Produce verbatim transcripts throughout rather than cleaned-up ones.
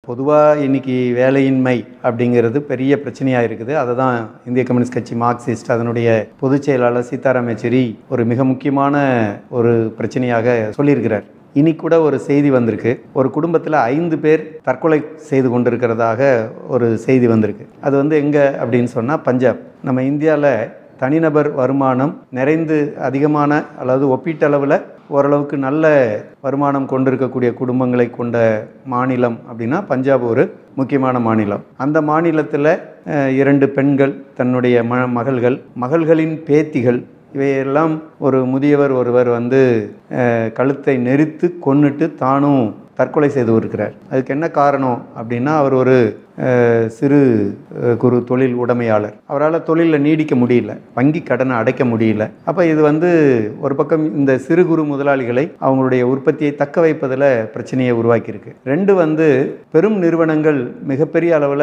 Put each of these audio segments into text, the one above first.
பொதுவாக இன்றைக்கி வேலையின்மை அப்படிங்கிறது பெரிய பிரச்சனையாக இருக்குது. அதை தான் இந்திய கம்யூனிஸ்ட் கட்சி மார்க்சிஸ்ட் அதனுடைய பொதுச் செயலாளர் சீதாராம் யெச்சூரி ஒரு மிக முக்கியமான ஒரு பிரச்சனையாக சொல்லியிருக்கிறார். இன்னைக்கு கூட ஒரு செய்தி வந்திருக்கு. ஒரு குடும்பத்தில் ஐந்து பேர் தற்கொலை செய்து கொண்டிருக்கிறதாக ஒரு செய்தி வந்திருக்கு. அது வந்து எங்கே அப்படின்னு சொன்னால் பஞ்சாப். நம்ம இந்தியாவில் தனிநபர் வருமானம் நிறைந்து அதிகமான அல்லது ஒப்பீட்டளவில் ஓரளவுக்கு நல்ல வருமானம் கொண்டிருக்கக்கூடிய குடும்பங்களை கொண்ட மாநிலம் அப்படின்னா பஞ்சாப் ஒரு முக்கியமான மாநிலம். அந்த மாநிலத்தில் இரண்டு பெண்கள், தன்னுடைய ம மகள்கள் மகள்களின் பேத்திகள் இவையெல்லாம் ஒரு முதியவர் ஒருவர் வந்து கழுத்தை நெரித்து கொன்னுட்டு தானும் தற்கொலை செய்து இருக்கிறார். அதுக்கு என்ன காரணம் அப்படின்னா, அவர் ஒரு சிறு குறு தொழில் உடைமையாளர். அவரால் தொழிலில் நீடிக்க முடியல, வங்கி கடனை அடைக்க முடியல. அப்போ இது வந்து ஒரு பக்கம் இந்த சிறு குறு முதலாளிகளை அவங்களுடைய உற்பத்தியை தக்க வைப்பதில் பிரச்சனையை உருவாக்கியிருக்கு. ரெண்டு வந்து பெரும் நிறுவனங்கள் மிகப்பெரிய அளவில்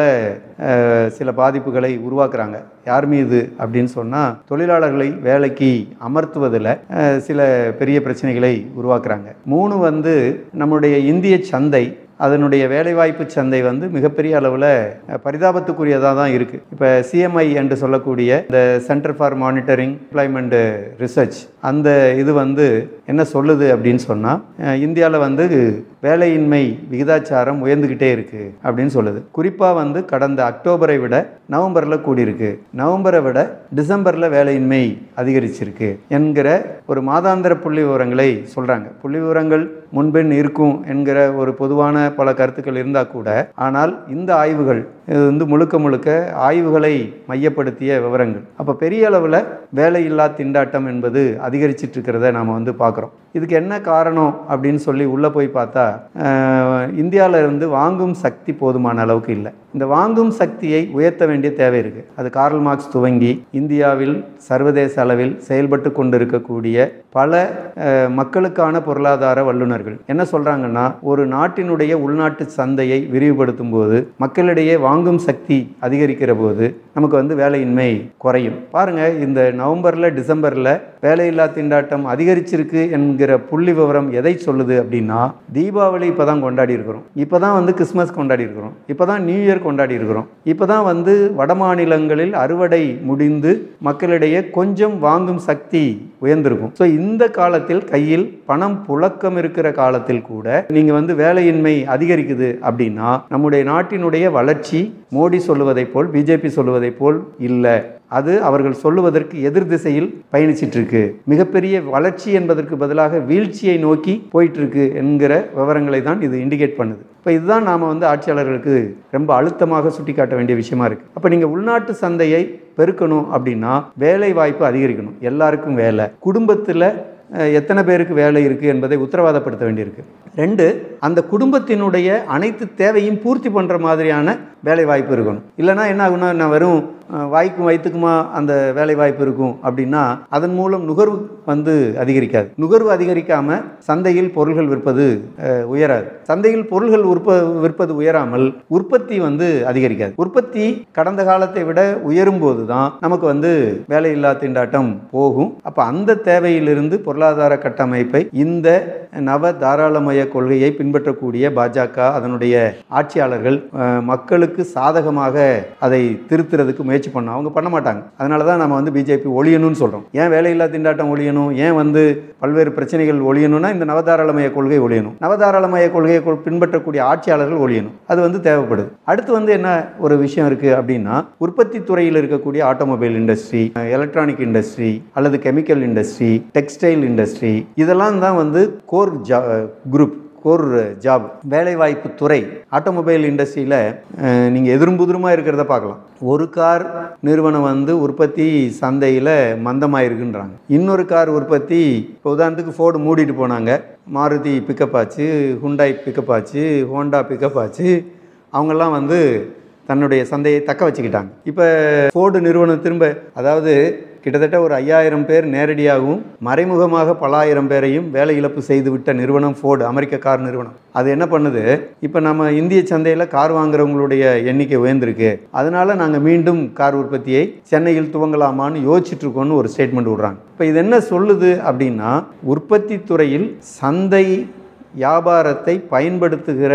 சில பாதிப்புகளை உருவாக்குறாங்க. யார் மீது அப்படின்னு சொன்னால், தொழிலாளர்களை வேலைக்கு அமர்த்துவதில் சில பெரிய பிரச்சனைகளை உருவாக்குறாங்க. மூணு வந்து நம்முடைய இந்திய சந்தை, அதனுடைய வேலைவாய்ப்பு சந்தை வந்து மிகப்பெரிய அளவில் பரிதாபத்துக்குரியதாக தான் இருக்குது. இப்போ சிஎம்ஐ என்று சொல்லக்கூடிய இந்த centre for monitoring employment research, அந்த இது வந்து என்ன சொல்லுது அப்படின்னு சொன்னால், இந்தியாவில் வந்து வேலையின்மை விகிதாச்சாரம் உயர்ந்துக்கிட்டே இருக்குது அப்படின்னு சொல்லுது. குறிப்பாக வந்து கடந்த அக்டோபரை விட நவம்பரில் கூடியிருக்கு, நவம்பரை விட டிசம்பரில் வேலையின்மை அதிகரிச்சிருக்கு என்கிற ஒரு மாதாந்திர புள்ளி விவரங்களை சொல்கிறாங்க. புள்ளி விவரங்கள் முன்பின் இருக்கும் என்கிற ஒரு பொதுவான பல கருத்துக்கள் இருந்தால் கூட, ஆனால் இந்த ஆய்வுகள் இது வந்து முழுக்க முழுக்க ஆய்வுகளை மையப்படுத்திய விவரங்கள். அப்போ பெரிய அளவில் வேலையில்லா திண்டாட்டம் என்பது அதிகரிச்சிட்டு இருக்கிறத நாம் வந்து பார்க்குறோம். இதுக்கு என்ன காரணம் அப்படின்னு சொல்லி உள்ளே போய் பார்த்தா, இந்தியாவில் இருந்து வாங்கும் சக்தி போதுமான அளவுக்கு இல்லை. இந்த வாங்கும் சக்தியை உயர்த்த வேண்டிய தேவை இருக்குது. அது கார்ல் மார்க்ஸ் துவங்கி இந்தியாவில் சர்வதேச அளவில் செயல்பட்டு கொண்டிருக்கக்கூடிய பல மக்களுக்கான பொருளாதார வல்லுநர்கள் என்ன சொல்கிறாங்கன்னா, ஒரு நாட்டினுடைய உள்நாட்டு சந்தையை விரிவுபடுத்தும் போது, மக்களிடையே வாங்கும் சக்தி அதிகரிக்கிற போது நமக்கு வந்து வேலையின்மை குறையும். பாருங்கள், இந்த நவம்பரில் டிசம்பரில் வேலையில்லா திண்டாட்டம் அதிகரிச்சிருக்கு என்கிற புள்ளி விவரம் எதை சொல்லுது அப்படின்னா, தீபாவளி இப்போ தான் கொண்டாடி இருக்கிறோம், இப்போ தான் வந்து கிறிஸ்மஸ் கொண்டாடி இருக்கிறோம், இப்போ தான் நியூ இயர் கொண்டாடி இருக்கிறோம், இப்போ தான் வந்து வட மாநிலங்களில் அறுவடை முடிந்து மக்களிடையே கொஞ்சம் வாங்கும் சக்தி உயர்ந்திருக்கும். ஸோ இந்த காலத்தில் கையில் பணம் புழக்கம் இருக்கிற காலத்தில் கூட நீங்கள் வந்து வேலையின்மை அதிகரிக்குது அப்படின்னா, நம்முடைய நாட்டினுடைய வளர்ச்சி மோடி சொல்லுவதை போல், பிஜேபி சொல்லுவதை போல் இல்லை. அது அவர்கள் சொல்லுவதற்கு எதிர் திசையில் பயணிச்சிட்டு இருக்கு. மிகப்பெரிய வளர்ச்சி என்பதற்கு பதிலாக வீழ்ச்சியை நோக்கி போயிட்டு இருக்கு என்கிற விவரங்களை தான் இது இண்டிகேட் பண்ணுது. இப்போ இதுதான் நாம் வந்து ஆட்சியாளர்களுக்கு ரொம்ப அழுத்தமாக சுட்டி காட்ட வேண்டிய விஷயமா இருக்கு. அப்போ நீங்கள் உள்நாட்டு சந்தையை பெருக்கணும் அப்படின்னா வேலை வாய்ப்பு அதிகரிக்கணும், எல்லாருக்கும் வேலை, குடும்பத்தில் எத்தனை பேருக்கு வேலை இருக்குது என்பதை உத்தரவாதப்படுத்த வேண்டியிருக்கு. ரெண்டு, அந்த குடும்பத்தினுடைய அனைத்து தேவையும் பூர்த்தி பண்ணுற மாதிரியான வேலை வாய்ப்பு இருக்கணும். இல்லைனா என்ன ஆகுனா, நான் வெறும் வாய்க்கும் வயிற்றுக்குமா அந்த வேலை வாய்ப்பு இருக்கும் அப்படின்னா அதன் மூலம் நுகர்வு வந்து அதிகரிக்காது. நுகர்வு அதிகரிக்காமல் சந்தையில் பொருள்கள் விற்பது உயராது. சந்தையில் பொருள்கள் உற்ப விற்பது உயராமல் உற்பத்தி வந்து அதிகரிக்காது. உற்பத்தி கடந்த காலத்தை விட உயரும் போது தான் நமக்கு வந்து வேலையில்லா திண்டாட்டம் போகும். அப்போ அந்த தேவையிலிருந்து பொருளாதார கட்டமைப்பை இந்த நவ தாராளமய கொள்கையை பின்பற்றக்கூடிய பாஜக அதனுடைய ஆட்சியாளர்கள் மக்களுக்கு சாதகமாக அதை திருத்துறதுக்கு முயற்சி பண்ணோம். அவங்க பண்ண மாட்டாங்க. அதனால தான் நம்ம வந்து பிஜேபி ஒழியணும்னு சொல்கிறோம். ஏன் வேலையில்லா திண்டாட்டம் ஒழியணும், ஏன் வந்து பல்வேறு பிரச்சனைகள் ஒழியணும்னா இந்த நவதாராளமய கொள்கை ஒழியணும், நவதாராளமய கொள்கையை பின்பற்றக்கூடிய ஆட்சியாளர்கள் ஒழியணும். அது வந்து தேவைப்படுது. அடுத்து வந்து என்ன ஒரு விஷயம் இருக்குது அப்படின்னா, உற்பத்தி துறையில் இருக்கக்கூடிய ஆட்டோமொபைல் இண்டஸ்ட்ரி, எலக்ட்ரானிக் இண்டஸ்ட்ரி அல்லது கெமிக்கல் இண்டஸ்ட்ரி, டெக்ஸ்டைல் இண்டஸ்ட்ரி, இதெல்லாம் தான் வந்து கோர் ஜா குரூப் கோர் ஜாப் வேலைவாய்ப்பு துறை. ஆட்டோமொபைல் இண்டஸ்ட்ரியில் நீங்கள் எதிரும் புதிருமாக இருக்கிறத பார்க்கலாம். ஒரு கார் நிறுவனம் வந்து உற்பத்தி சந்தையில் மந்தமாக இருக்குன்றாங்க. இன்னொரு கார் உற்பத்தி, இப்போ உதாரணத்துக்கு ஃபோர்டு மூடிட்டு போனாங்க, மாருதி பிக்கப் ஆச்சு, ஹுண்டாய் பிக்கப் ஆச்சு, ஹோண்டா பிக்கப் ஆச்சு, அவங்கெல்லாம் வந்து தன்னுடைய சந்தையை தக்க வச்சுக்கிட்டாங்க. இப்போ ஃபோர்டு நிறுவனம் திரும்ப, அதாவது கிட்டத்தட்ட ஒரு ஐயாயிரம் பேர் நேரடியாகவும் மறைமுகமாக பல ஆயிரம் பேரையும் வேலை இழப்பு செய்துவிட்ட நிறுவனம் ஃபோர்டு, அமெரிக்க கார் நிறுவனம். அது என்ன பண்ணுது, இப்போ நம்ம இந்திய சந்தையில் கார் வாங்குறவங்களுடைய எண்ணிக்கை உயர்ந்திருக்கு, அதனால நாங்கள் மீண்டும் கார் உற்பத்தியை சென்னையில் துவங்கலாமான்னு யோசிச்சுட்டு இருக்கோன்னு ஒரு ஸ்டேட்மெண்ட் விடுறாங்க. இப்போ இது என்ன சொல்லுது அப்படின்னா, உற்பத்தி துறையில் சந்தை வியாபாரத்தை பயன்படுத்துகிற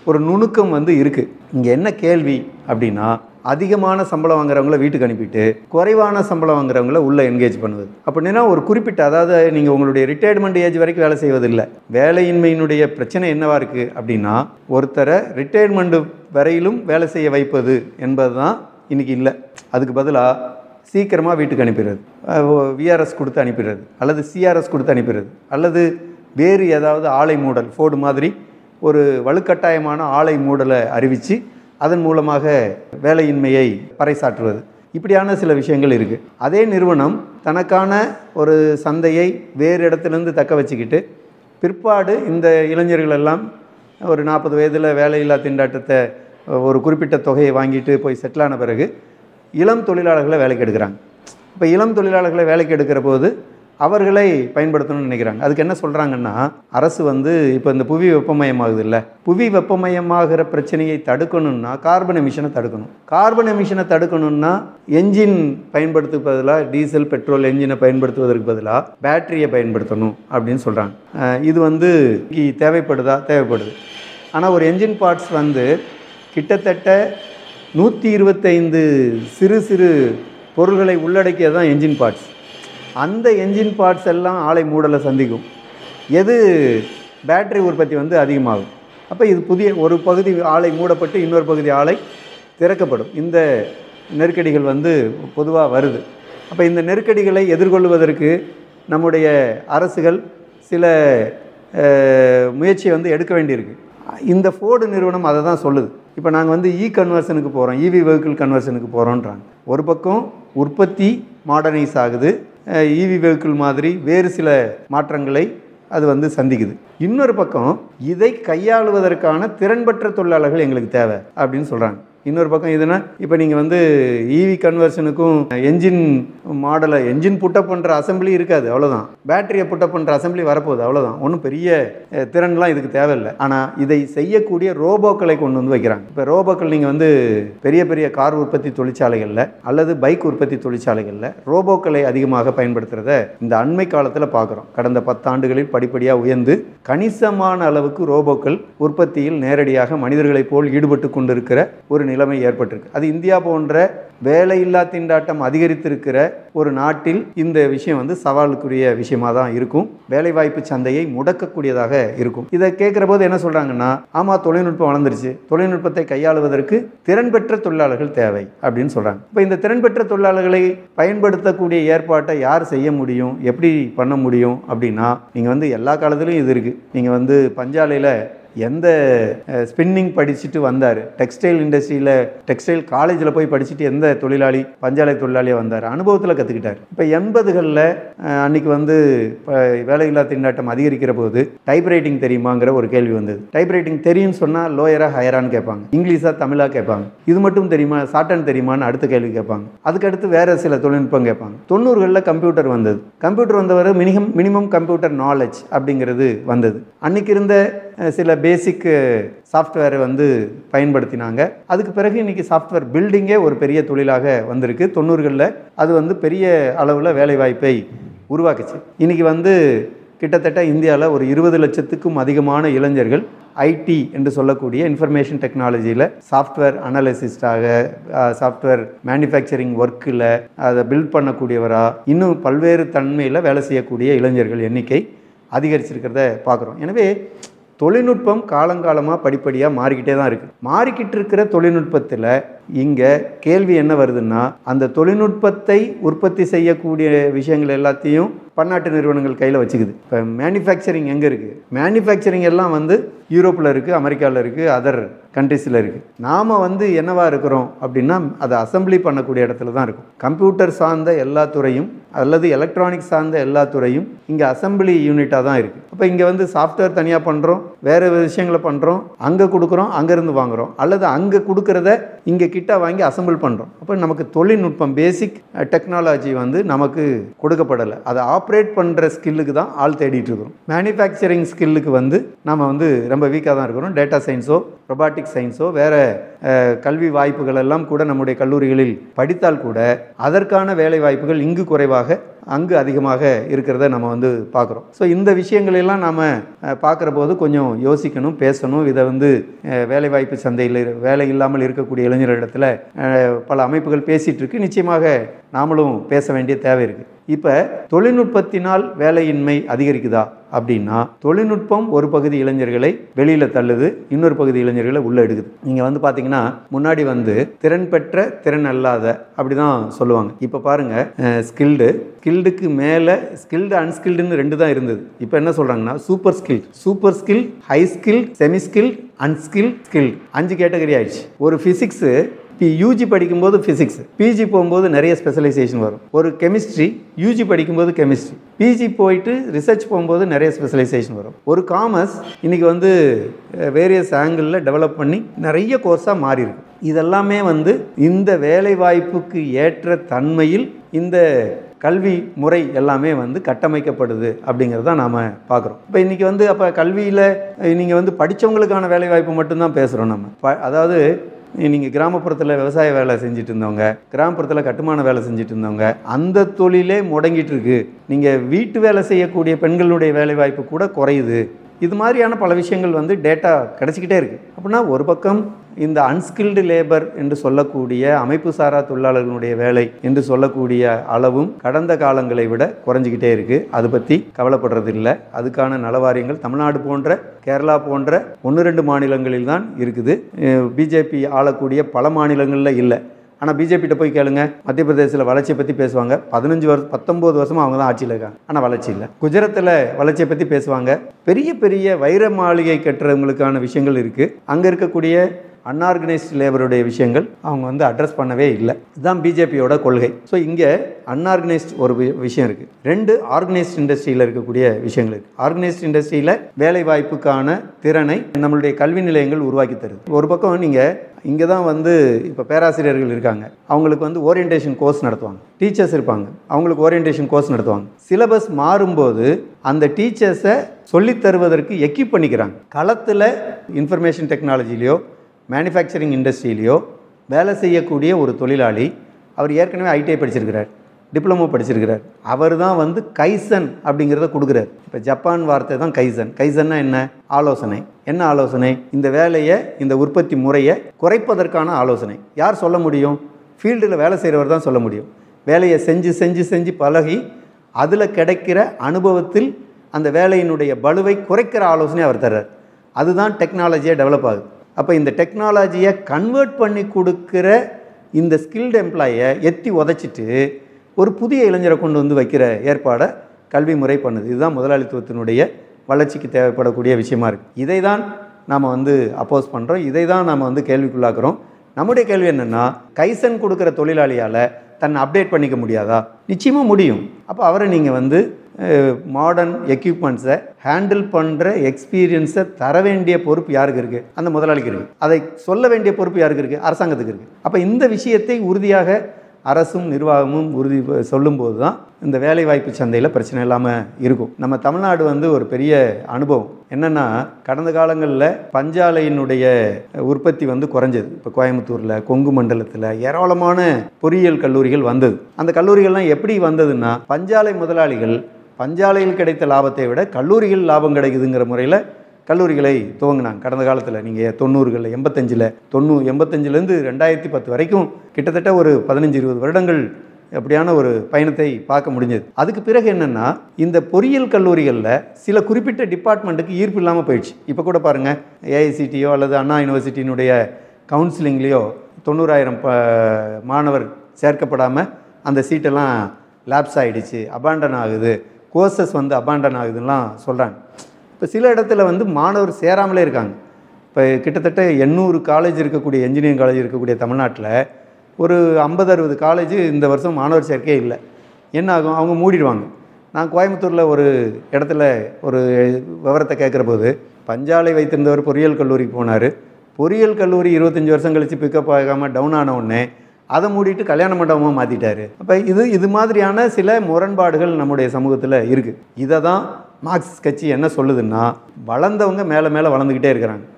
ஒரு நுணுக்கம் வந்து இருக்குது. இங்கே என்ன கேள்வி அப்படின்னா, அதிகமான சம்பளம் வாங்குறவங்கள வீட்டுக்கு அனுப்பிட்டு குறைவான சம்பளம் வாங்குறவங்கள உள்ளே என்கேஜ் பண்ணுவது. அப்படின்னா ஒரு குறிப்பிட்ட, அதாவது நீங்கள் உங்களுடைய ரிட்டையர்மெண்ட் ஏஜ் வரைக்கும் வேலை செய்வதில்லை. வேலையின்மையினுடைய பிரச்சனை என்னவா இருக்குது அப்படின்னா, ஒருத்தரை ரிட்டையர்மெண்ட் வரையிலும் வேலை செய்ய வைப்பது என்பது தான் இன்றைக்கி இல்லை. அதுக்கு பதிலாக சீக்கிரமாக வீட்டுக்கு அனுப்பிடுறது, விஆர்எஸ் கொடுத்து அனுப்பிடுறது, அல்லது சிஆர்எஸ் கொடுத்து அனுப்பிடுறது, அல்லது வேறு ஏதாவது ஆலை மூடல், ஃபோர்டு மாதிரி ஒரு வலுக்கட்டாயமான ஆலை மூடலை அறிவித்து அதன் மூலமாக வேலையின்மையை பறைசாற்றுவது. இப்படியான சில விஷயங்கள் இருக்குது. அதே நிறுவனம் தனக்கான ஒரு சந்தையை வேறு இடத்துலேருந்து தக்க வச்சுக்கிட்டு பிற்பாடு இந்த இளைஞர்களெல்லாம் ஒரு நாற்பது வயதில் வேலையில்லா திண்டாட்டத்தை ஒரு குறிப்பிட்ட தொகையை வாங்கிட்டு போய் செட்டிலான பிறகு இளம் தொழிலாளர்களை வேலைக்கு எடுக்கிறாங்க. இப்போ இளம் தொழிலாளர்களை வேலைக்கு எடுக்கிற போது அவர்களை பயன்படுத்தணும்னு நினைக்கிறாங்க. அதுக்கு என்ன சொல்கிறாங்கன்னா, அரசு வந்து இப்போ இந்த புவி வெப்பமயமாகுது இல்லை, புவி வெப்பமயமாகிற பிரச்சனையை தடுக்கணும்னா கார்பன் எமிஷனை தடுக்கணும். கார்பன் எமிஷனை தடுக்கணும்னா என்ஜின் பயன்படுத்துக்கு பதிலாக டீசல் பெட்ரோல் என்ஜினை பயன்படுத்துவதற்கு பதிலாக பேட்டரியை பயன்படுத்தணும் அப்படின்னு சொல்கிறாங்க. இது வந்து தேவைப்படுதா? தேவைப்படுது. ஆனால் ஒரு என்ஜின் பார்ட்ஸ் வந்து கிட்டத்தட்ட நூற்றி இருபத்தைந்து சிறு சிறு பொருள்களை உள்ளடக்கியது தான் என்ஜின் பார்ட்ஸ். அந்த என்ஜின் பார்ட்ஸ் எல்லாம் ஆலை மூடலை சந்திக்கும். எது பேட்டரி உற்பத்தி வந்து அதிகமாகும். அப்போ இது புதிய ஒரு பகுதி ஆலை மூடப்பட்டு இன்னொரு பகுதி ஆலை திறக்கப்படும். இந்த நெருக்கடிகள் வந்து பொதுவாக வருது. அப்போ இந்த நெருக்கடிகளை எதிர்கொள்வதற்கு நம்முடைய அரசுகள் சில முயற்சியை வந்து எடுக்க வேண்டியிருக்கு. இந்த ஃபோர்டு நிறுவனம் அதை தான் சொல்லுது. இப்போ நாங்கள் வந்து இ கன்வர்ஷனுக்கு போகிறோம், இவி வெஹிக்கிள் கன்வர்ஷனுக்கு போகிறோன்றாங்க. ஒரு பக்கம் உற்பத்தி மாடர்னைஸ் ஆகுது, இவி வெஹிக்கிள் மாதிரி வேறு சில மாற்றங்களை அது வந்து சந்திக்குது. இன்னொரு பக்கம் இதை கையாளுவதற்கான திறன்பற்ற தொழிலாளர்கள் எங்களுக்கு தேவை அப்படின்னு சொல்கிறாங்க. இன்னொரு பக்கம் இதுனா, இப்போ நீங்கள் வந்து இவி கன்வர்ஷனுக்கும் என்ஜின் மாடலை என்ஜின் புட்டப் பண்ணுற அசம்பிளி இருக்காது, அவ்வளோதான். பேட்டரியை புட்டப் பண்ணுற அசம்பிளி வரப்போகுது, அவ்வளோதான். ஒன்றும் பெரிய திறன்லாம் இதுக்கு தேவையில்லை. ஆனால் இதை செய்யக்கூடிய ரோபோக்களை கொண்டு வந்து வைக்கிறாங்க. இப்போ ரோபோக்கள் நீங்கள் வந்து பெரிய பெரிய கார் உற்பத்தி தொழிற்சாலைகளில் அல்லது பைக் உற்பத்தி தொழிற்சாலைகளில் ரோபோக்களை அதிகமாக பயன்படுத்துகிறத இந்த அண்மை காலத்தில் பார்க்குறோம். கடந்த பத்தாண்டுகளில் படிப்படியாக உயர்ந்து கணிசமான அளவுக்கு ரோபோக்கள் உற்பத்தியில் நேரடியாக மனிதர்களைப் போல் ஈடுபட்டு கொண்டிருக்கிற ஒரு நிலைமை ஏற்பட்டிருக்கு. அது இந்தியா போன்ற வேலையில்லா திண்டாட்டம் அதிகரித்திருக்கிற ஒரு நாட்டில் இந்த விஷயம் வந்து சவாலுக்குரிய விஷயமா தான் இருக்கும். வேலைவாய்ப்பு சந்தையை முடக்கக்கூடியதாக இருக்கும். இதை கேட்குற போது என்ன சொல்றாங்கன்னா, ஆமா தொழில்நுட்பம் வளர்ந்துருச்சு, தொழில்நுட்பத்தை கையாளுவதற்கு திறன் பெற்ற தொழிலாளர்கள் தேவை அப்படின்னு சொல்றாங்க. இப்போ இந்த திறன் பெற்ற தொழிலாளர்களை பயன்படுத்தக்கூடிய ஏற்பாட்டை யார் செய்ய முடியும், எப்படி பண்ண முடியும் அப்படின்னா, நீங்க வந்து எல்லா காலத்திலும் இது இருக்கு. நீங்க வந்து பஞ்சாலையில் எந்த ஸ்பின்னிங் படிச்சுட்டு வந்தார், டெக்ஸ்டைல் இண்டஸ்ட்ரியில் டெக்ஸ்டைல் காலேஜில் போய் படிச்சுட்டு எந்த தொழிலாளி பஞ்சாலை தொழிலாளியாக வந்தார், அனுபவத்தில் கற்றுக்கிட்டார். இப்போ எண்பதுகளில் அன்றைக்கி வந்து வேலையில்லா திண்டாட்டம் அதிகரிக்கிற போது டைப்ரைட்டிங் தெரியுமாங்கிற ஒரு கேள்வி வந்தது. டைப்ரைட்டிங் தெரியும்னு சொன்னால் லோயராக ஹையரான்னு கேட்பாங்க, இங்கிலீஷாக தமிழாக கேட்பாங்க. இது மட்டும் தெரியுமா, ஷார்ட்ஹேண்ட் தெரியுமான்னு அடுத்த கேள்வி கேட்பாங்க. அதுக்கடுத்து வேறு சில தொழில்நுட்பம் கேட்பாங்க. தொண்ணூறுகளில் கம்ப்யூட்டர் வந்தது. கம்ப்யூட்டர் வந்தவரை மினிமம் மினிமம் கம்ப்யூட்டர் நாலேஜ் அப்படிங்கிறது வந்தது. அன்றைக்கி இருந்த சில பேசிக் சாஃப்ட்வேரை வந்து பயன்படுத்தினாங்க. அதுக்கு பிறகு இன்றைக்கி சாஃப்ட்வேர் பில்டிங்கே ஒரு பெரிய தொழிலாக வந்திருக்கு. தொண்ணூறுகளில் அது வந்து பெரிய அளவில் வேலைவாய்ப்பை உருவாக்குச்சு. இன்றைக்கி வந்து கிட்டத்தட்ட இந்தியாவில் ஒரு இருபது லட்சத்துக்கும் அதிகமான இளைஞர்கள் ஐடி என்று சொல்லக்கூடிய இன்ஃபர்மேஷன் டெக்னாலஜியில் சாஃப்ட்வேர் அனலிசிஸ்டாக, சாஃப்ட்வேர் மேனுஃபேக்சரிங் ஒர்க்கில் அதை பில்ட் பண்ணக்கூடியவராக, இன்னும் பல்வேறு தன்மையில் வேலை செய்யக்கூடிய இளைஞர்கள் எண்ணிக்கை அதிகரிச்சிருக்கிறத பார்க்குறோம். எனவே தொழில்நுட்பம் காலங்காலமாக படிப்படியாக மாறிக்கிட்டே தான் இருக்குது. மாறிக்கிட்டு இருக்கிற தொழில்நுட்பத்தில் இங்கே கேள்வி என்ன வருதுன்னா, அந்த தொழில்நுட்பத்தை உற்பத்தி செய்யக்கூடிய விஷயங்கள் எல்லாத்தையும் பன்னாட்டு நிறுவனங்கள் கையில் வச்சுக்குது. இப்போ மேனுஃபேக்சரிங் எங்கே இருக்குது? மேனுஃபேக்சரிங் எல்லாம் வந்து யூரோப்பில் இருக்குது, அமெரிக்காவில் இருக்குது, அதர் கண்ட்ரீஸில் இருக்குது. நாம் வந்து என்னவா இருக்கிறோம் அப்படின்னா, அதை அசம்பிளி பண்ணக்கூடிய இடத்துல தான் இருக்கும். கம்ப்யூட்டர் சார்ந்த எல்லா துறையும் அல்லது எலக்ட்ரானிக்ஸ் சார்ந்த எல்லா துறையும் இங்கே அசம்பிளி யூனிட்டாக தான் இருக்குது. அப்போ இங்கே வந்து சாஃப்ட்வேர் தனியாக பண்ணுறோம், வேறு விஷயங்களை பண்ணுறோம், அங்கே கொடுக்குறோம், அங்கேருந்து வாங்குகிறோம், அல்லது அங்கே கொடுக்குறத இங்கே கிட்ட வாங்கி அசம்பிள் பண்ணுறோம். அப்போ நமக்கு தொழில்நுட்பம் பேசிக் டெக்னாலஜி வந்து நமக்கு கொடுக்கப்படலை. அதை ஆப்ரேட் பண்ணுற ஸ்கில்லுக்கு தான் ஆள் தேடிட்டு இருக்கிறோம். மேனுஃபேக்சரிங் ஸ்கில்லுக்கு வந்து நம்ம வந்து ரொம்ப வீக்காக தான் இருக்கிறோம். டேட்டா சயின்ஸோ ரொபாட்டிக் சயின்ஸோ வேறு கல்வி வாய்ப்புகள் எல்லாம் கூட நம்முடைய கல்லூரிகளில் படித்தால் கூட அதற்கான வேலை வாய்ப்புகள் இங்கு குறைவாக அங்கு அதிகமாக இருக்கிறத நம்ம வந்து பார்க்குறோம். ஸோ இந்த விஷயங்களெல்லாம் நாம் பார்க்குற போது கொஞ்சம் யோசிக்கணும், பேசணும். இதை வந்து வேலைவாய்ப்பு சந்தையில் வேலை இல்லாமல் இருக்கக்கூடிய இளைஞர்களிடத்தில் பல அமைப்புகள் பேசிகிட்டு இருக்கு. நிச்சயமாக நாமளும் பேச வேண்டிய தேவை இருக்குது. இப்போ தொழில்நுட்பத்தினால் வேலையின்மை அதிகரிக்குதா அப்படின்னா, தொழில்நுட்பம் ஒரு பகுதி இளைஞர்களை வெளியில் தள்ளுது, இன்னொரு பகுதி இளைஞர்களை உள்ளே எடுக்குது. நீங்கள் வந்து பார்த்தீங்கன்னா முன்னாடி வந்து திறன் பெற்ற திறன் அல்லாத அப்படி தான் சொல்லுவாங்க. இப்போ பாருங்கள், ஸ்கில்டு ஸ்கில்டுக்கு மேலே ஸ்கில்டு அன்ஸ்கில்டுன்னு ரெண்டு தான் இருந்தது. இப்போ என்ன சொல்கிறாங்கன்னா super skill super skill high skill semi skill unskill skill அஞ்சு கேட்டகரி ஆயிடுச்சு. ஒரு ஃபிசிக்ஸு இப்போ யூஜி படிக்கும்போது ஃபிசிக்ஸ், பிஜி போகும்போது நிறைய ஸ்பெஷலைசேஷன் வரும். ஒரு கெமிஸ்ட்ரி யூஜி படிக்கும்போது கெமிஸ்ட்ரி, பிஜி போயிட்டு ரிசர்ச் போகும்போது நிறைய ஸ்பெஷலைசேஷன் வரும். ஒரு காமர்ஸ் இன்றைக்கி வந்து வேரியஸ் ஆங்கிளில் டெவலப் பண்ணி நிறைய கோர்ஸாக மாறி இருக்கு. இதெல்லாமே வந்து இந்த வேலை வாய்ப்புக்கு ஏற்ற தன்மையில் இந்த கல்வி முறை எல்லாமே வந்து கட்டமைக்கப்படுது அப்படிங்கிறத நாம் பார்க்குறோம். இப்போ இன்றைக்கி வந்து அப்போ கல்வியில் நீங்கள் வந்து படித்தவங்களுக்கான வேலை வாய்ப்பு மட்டும்தான் பேசுகிறோம் நம்ம. ப அதாவது நீங்கள் கிராமப்புறத்தில் விவசாய வேலை செஞ்சுட்டு இருந்தவங்க, கிராமப்புறத்தில் கட்டுமான வேலை செஞ்சுட்டு இருந்தவங்க, அந்த தொழிலே முடங்கிட்டு இருக்கு. நீங்கள் வீட்டு வேலை செய்யக்கூடிய பெண்களுடைய வேலை வாய்ப்பு கூட குறையுது. இது மாதிரியான பல விஷயங்கள் வந்து டேட்டா கிடச்சிக்கிட்டே இருக்குது. அப்படின்னா ஒரு பக்கம் இந்த அன்ஸ்கில்டு லேபர் என்று சொல்லக்கூடிய அமைப்பு சாரா தொழிலாளர்களுடைய வேலை என்று சொல்லக்கூடிய அளவும் கடந்த காலங்களை விட குறைஞ்சிக்கிட்டே இருக்குது. அதை பற்றி கவலைப்படுறது இல்லை. அதுக்கான நலவாரியங்கள் தமிழ்நாடு போன்ற கேரளா போன்ற ஒன்று ரெண்டு மாநிலங்களில் தான் இருக்குது. பிஜேபி ஆளக்கூடிய பல மாநிலங்களில் இல்லை. ஆனால் பிஜேபிகிட்ட போய் கேளுங்க, மத்திய பிரதேசத்தில் வளர்ச்சியை பற்றி பேசுவாங்க. பதினஞ்சு வருஷம் பத்தொம்போது வருஷமாக அவங்க தான் ஆட்சியில் இருக்காங்க, ஆனால் வளர்ச்சி இல்லை. குஜராத்தில் வளர்ச்சியை பற்றி பேசுவாங்க. பெரிய பெரிய வைர மாளிகை கட்டுறவங்களுக்கான விஷயங்கள் இருக்குது. அங்கே இருக்கக்கூடிய அன்ஆர்கனைஸ்ட் லேபருடைய விஷயங்கள் அவங்க வந்து அட்ரஸ் பண்ணவே இல்லை. இதுதான் பிஜேபியோட கொள்கை. ஸோ இங்கே அன்ஆர்கனைஸ்ட் ஒரு விஷயம் இருக்குது, ரெண்டு ஆர்கனைஸ்ட் இண்டஸ்ட்ரியில் இருக்கக்கூடிய விஷயங்கள் இருக்குது. ஆர்கனைஸ்ட் இண்டஸ்ட்ரியில் வேலை வாய்ப்புக்கான திறனை நம்மளுடைய கல்வி நிலையங்கள் உருவாக்கி தருது. ஒரு பக்கம் நீங்கள் இங்கே தான் வந்து இப்போ பேராசிரியர்கள் இருக்காங்க, அவங்களுக்கு வந்து ஓரியன்டேஷன் கோர்ஸ் நடத்துவாங்க. டீச்சர்ஸ் இருப்பாங்க, அவங்களுக்கு ஓரியன்டேஷன் கோர்ஸ் நடத்துவாங்க. சிலபஸ் மாறும்போது அந்த டீச்சர்ஸை சொல்லித் தருவதற்கு எக்யூப் பண்ணிக்கிறாங்க. களத்தில் இன்ஃபர்மேஷன் டெக்னாலஜிலையோ மேனுஃபேக்சரிங் இண்டஸ்ட்ரியிலையோ வேலை செய்யக்கூடிய ஒரு தொழிலாளி, அவர் ஏற்கனவே ஐடிஐ படிச்சிருக்கிறார், டிப்ளமோ படிச்சிருக்கிறார், அவர் தான் வந்து கைசன் அப்படிங்கிறத கொடுக்குறாரு. இப்போ ஜப்பான் வார்த்தை தான் கைசன். கைசன்னா என்ன? ஆலோசனை. என்ன ஆலோசனை? இந்த வேலையை, இந்த உற்பத்தி முறையை குறைப்பதற்கான ஆலோசனை. யார் சொல்ல முடியும்? ஃபீல்டில் வேலை செய்கிறவர் தான் சொல்ல முடியும். வேலையை செஞ்சு செஞ்சு செஞ்சு பழகி அதில் கிடைக்கிற அனுபவத்தில் அந்த வேலையினுடைய பலுவை குறைக்கிற ஆலோசனை அவர் தர்றார். அதுதான் டெக்னாலஜியாக டெவலப் ஆகுது. அப்போ இந்த டெக்னாலஜியை கன்வெர்ட் பண்ணி கொடுக்குற இந்த ஸ்கில்டு எம்ப்ளாயை எத்தி உதச்சிட்டு ஒரு புதிய இளைஞரை கொண்டு வந்து வைக்கிற ஏற்பாடை கல்வி முறை பண்ணுது. இதுதான் முதலாளித்துவத்தினுடைய வளர்ச்சிக்கு தேவைப்படக்கூடிய விஷயமா இருக்குது. இதை தான் நாம் வந்து அப்போஸ் பண்ணுறோம், இதை தான் நாம் வந்து கேள்விக்குள்ளாக்குறோம். நம்முடைய கேள்வி என்னென்னா, கைசன் கொடுக்குற தொழிலாளியால் தன்னை அப்டேட் பண்ணிக்க முடியாதா? நிச்சயமாக முடியும். அப்போ அவரை நீங்கள் வந்து மாடர்ன் எக்யூப்மெண்ட்ஸை ஹேண்டில் பண்ணுற எக்ஸ்பீரியன்ஸை தர வேண்டிய பொறுப்பு யாருக்கு இருக்குது? அந்த முதலாளிக்கு இருக்குது. அதை சொல்ல வேண்டிய பொறுப்பு யாருக்கு இருக்குது? அரசாங்கத்துக்கு இருக்குது. அப்போ இந்த விஷயத்தை உறுதியாக அரசும் நிர்வாகமும் உறுதி சொல்லும்போது தான் இந்த வேலைவாய்ப்பு சந்தையில் பிரச்சனை இல்லாமல் இருக்கும். நம்ம தமிழ்நாடு வந்து ஒரு பெரிய அனுபவம் என்னென்னா, கடந்த காலங்களில் பஞ்சாலையினுடைய உற்பத்தி வந்து குறைஞ்சது. இப்போ கோயம்புத்தூரில், கொங்கு மண்டலத்தில் ஏராளமான பொறியியல் கல்லூரிகள் வந்தது. அந்த கல்லூரிகள்லாம் எப்படி வந்ததுன்னா, பஞ்சாலை முதலாளிகள் பஞ்சாலையில் கிடைத்த லாபத்தை விட கல்லூரிகள் லாபம் கிடைக்குதுங்கிற முறையில் கல்லூரிகளை துவங்கினாங்க. கடந்த காலத்தில் நீங்கள் தொண்ணூறுகளில் எண்பத்தஞ்சில் தொண்ணூ எண்பத்தஞ்சிலேருந்து ரெண்டாயிரத்தி பத்து வரைக்கும் கிட்டத்தட்ட ஒரு பதினஞ்சு இருபது வருடங்கள் அப்படியான ஒரு பயணத்தை பார்க்க முடிஞ்சது. அதுக்கு பிறகு என்னென்னா, இந்த பொறியியல் கல்லூரிகளில் சில குறிப்பிட்ட டிபார்ட்மெண்ட்டுக்கு ஈர்ப்பு இல்லாமல் போயிடுச்சு. இப்போ கூட பாருங்கள், ஏஐசிடியோ அல்லது அண்ணா யூனிவர்சிட்டியினுடைய கவுன்சிலிங்லேயோ தொண்ணூறாயிரம் ப மாணவர் சேர்க்கப்படாமல் அந்த சீட்டெல்லாம் லேப்ஸ் ஆகிடுச்சு, அபாண்டன் ஆகுது, கோர்சஸ் வந்து அபாண்டன் ஆகுதுன்னெலாம் சொல்கிறாங்க. இப்போ சில இடத்துல வந்து மாணவர் சேராமலே இருக்காங்க. இப்போ கிட்டத்தட்ட எண்ணூறு காலேஜ் இருக்கக்கூடிய என்ஜினியரிங் காலேஜ் இருக்கக்கூடிய தமிழ்நாட்டில் ஒரு ஐம்பது அறுபது காலேஜ் இந்த வருஷம் மாணவர் சேர்க்கையே இல்லை. என்ன ஆகும்? அவங்க மூடிடுவாங்க. நான் கோயம்புத்தூரில் ஒரு இடத்துல ஒரு விவரத்தை கேட்குற போது, பஞ்சாலை வைத்திருந்தவர் பொறியியல் கல்லூரிக்கு போனார். பொறியியல் கல்லூரி இருபத்தஞ்சி வருஷம் கழித்து பிக்கப் ஆகாமல் டவுன் ஆன உடனே அதை மூடிட்டு கல்யாண மண்டபமாக மாற்றிட்டார். அப்போ இது இது மாதிரியான சில முரண்பாடுகள் நம்முடைய சமூகத்தில் இருக்குது. இதை தான் மார்க்சிஸ்ட் கட்சி என்ன சொல்லுதுன்னா, வளர்ந்தவங்க மேலே மேலே வளர்ந்துக்கிட்டே இருக்கிறாங்க,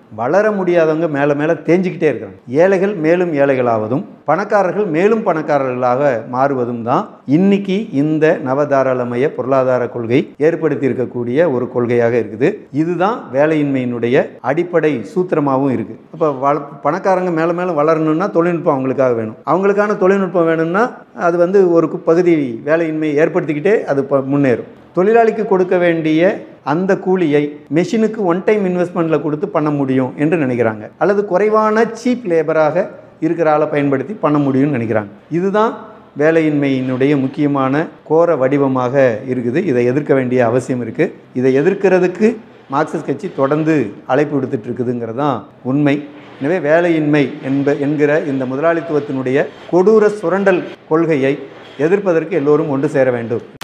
வளர முடியாதவங்க மேலே மேலே தேஞ்சிக்கிட்டே இருக்கிறாங்க. ஏழைகள் மேலும் ஏழைகளாவதும் பணக்காரர்கள் மேலும் பணக்காரர்களாக மாறுவதும் தான் இன்னைக்கு இந்த நவதாராளமய பொருளாதார கொள்கை ஏற்படுத்தி இருக்கக்கூடிய ஒரு கொள்கையாக இருக்குது. இதுதான் வேலையின்மையினுடைய அடிப்படை சூத்திரமாகவும் இருக்குது. அப்போ வள பணக்காரங்க மேலே மேலே வளரணும்னா தொழில்நுட்பம் அவங்களுக்காக வேணும். அவங்களுக்கான தொழில்நுட்பம் வேணும்னா அது வந்து ஒரு பகுதி வேலையின்மை ஏற்படுத்திக்கிட்டே அது முன்னேறும். தொழிலாளிக்கு கொடுக்க வேண்டிய அந்த கூலியை மெஷினுக்கு ஒன் டைம் இன்வெஸ்ட்மெண்ட்டில் கொடுத்து பண்ண முடியும் என்று நினைக்கிறாங்க. அல்லது குறைவான சீப் லேபராக இருக்கிற ஆளை பயன்படுத்தி பண்ண முடியும்னு நினைக்கிறாங்க. இதுதான் வேலையின்மையினுடைய முக்கியமான கோர வடிவமாக இருக்குது. இதை எதிர்க்க வேண்டிய அவசியம் இருக்குது. இதை எதிர்க்கிறதுக்கு மார்க்சிஸ்ட் கட்சி தொடர்ந்து அழைப்பு விடுத்துட்டு இருக்குதுங்கிறது தான் உண்மை. எனவே வேலையின்மை என்ப என்கிற இந்த முதலாளித்துவத்தினுடைய கொடூர சுரண்டல் கொள்கையை எதிர்ப்பதற்கு எல்லோரும் ஒன்று சேர வேண்டும்.